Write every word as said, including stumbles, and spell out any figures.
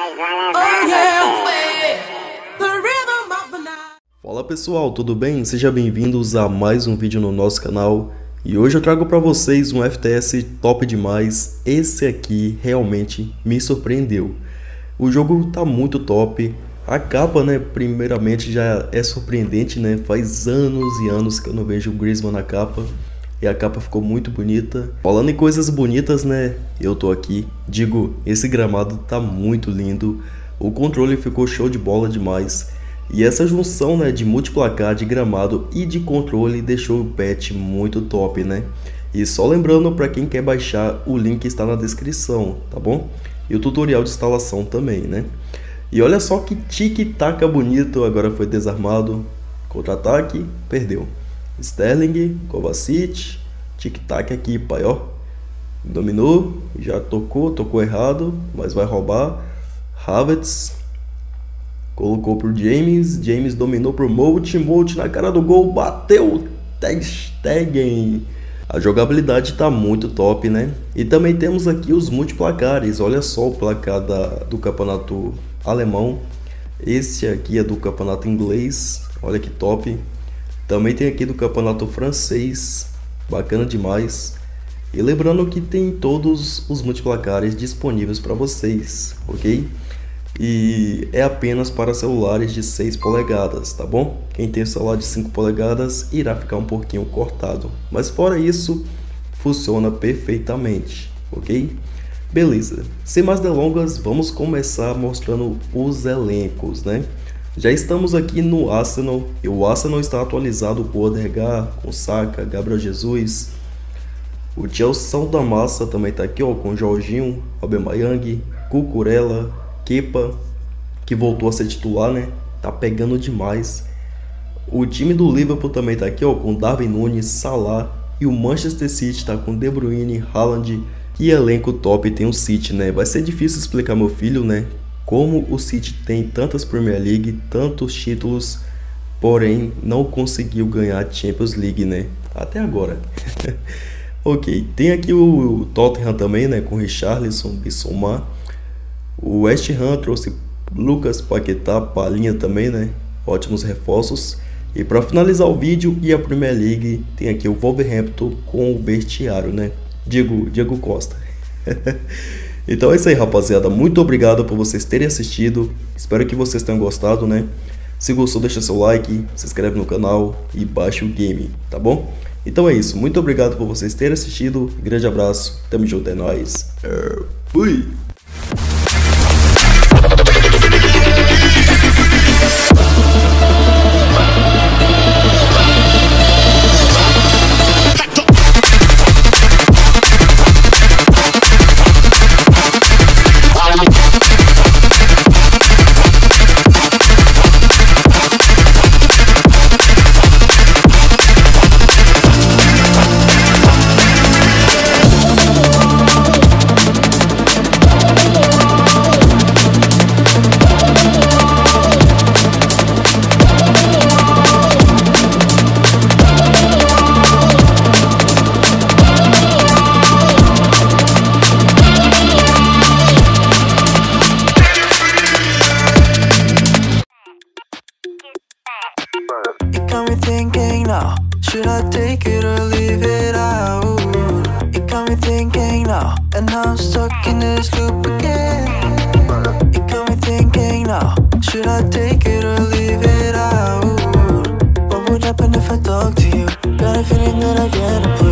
Fala pessoal, tudo bem? Sejam bem-vindos a mais um vídeo no nosso canal. E hoje eu trago para vocês um F T S top demais. Esse aqui realmente me surpreendeu. O jogo tá muito top. A capa, né, primeiramente já é surpreendente, né? Faz anos e anos que eu não vejo o Griezmann na capa. E a capa ficou muito bonita. Falando em coisas bonitas, né? Eu tô aqui. Digo, esse gramado tá muito lindo. O controle ficou show de bola demais. E essa junção, né, de multiplacar, de gramado e de controle deixou o patch muito top, né? E só lembrando, para quem quer baixar, o link está na descrição, tá bom? E o tutorial de instalação também, né? E olha só que tic-tac bonito, agora foi desarmado. Contra-ataque, perdeu. Sterling, Kovacic, tic-tac aqui, pai, ó. Dominou, já tocou, tocou errado, mas vai roubar. Havertz. Colocou pro James, James dominou pro Mout, Mout na cara do gol, bateu, Ter Stegen. A jogabilidade tá muito top, né? E também temos aqui os multiplacares, olha só o placar da, do campeonato alemão. Esse aqui é do campeonato inglês, olha que top. Também tem aqui do campeonato francês, bacana demais. E lembrando que tem todos os multiplacares disponíveis para vocês, ok? E é apenas para celulares de seis polegadas, tá bom? Quem tem celular de cinco polegadas irá ficar um pouquinho cortado, mas fora isso, funciona perfeitamente, ok? Beleza, sem mais delongas, vamos começar mostrando os elencos, né? Já estamos aqui no Arsenal, e o Arsenal está atualizado com Odegaard, com Saka, Gabriel Jesus. O Chelsea da Massa também está aqui, ó, com Jorginho, Aubameyang, Cucurella, Kepa, que voltou a ser titular, né? Tá pegando demais. O time do Liverpool também tá aqui, ó, com Darwin Núñez, Salah, e o Manchester City tá com De Bruyne, Haaland. Que elenco top tem o City, né? Vai ser difícil explicar, meu filho, né? Como o City tem tantas Premier League, tantos títulos, porém não conseguiu ganhar a Champions League, né? Até agora. Ok, tem aqui o Tottenham também, né? Com Richarlison, Bissouma. O West Ham trouxe Lucas Paquetá, Palhinha também, né? Ótimos reforços. E para finalizar o vídeo e a Premier League, tem aqui o Wolverhampton com o vestiário, né? Diego, Diego Costa. Então é isso aí, rapaziada. Muito obrigado por vocês terem assistido. Espero que vocês tenham gostado, né? Se gostou, deixa seu like, se inscreve no canal e baixa o game, tá bom? Então é isso. Muito obrigado por vocês terem assistido. Grande abraço. Tamo junto, é nóis. Fui! Should I take it or leave it out? It got me thinking now, and now I'm stuck in this loop again. It got me thinking now, should I take it or leave it out? What would happen if I talk to you? Got a feeling that I can't play.